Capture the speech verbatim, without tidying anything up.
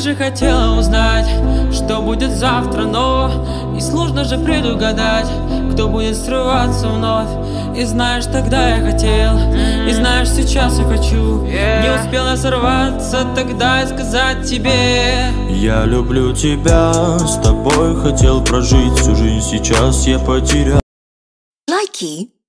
же хотела узнать, что будет завтра, но и сложно же предугадать, кто будет срываться вновь. И знаешь, тогда я хотел, и знаешь, сейчас я хочу. Не успела сорваться тогда и сказать тебе: я люблю тебя, с тобой хотел прожить всю жизнь, сейчас я потерял. Likey